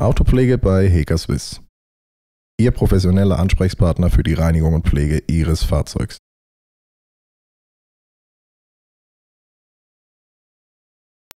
Autopflege bei Heka Swiss. Ihr professioneller Ansprechpartner für die Reinigung und Pflege Ihres Fahrzeugs.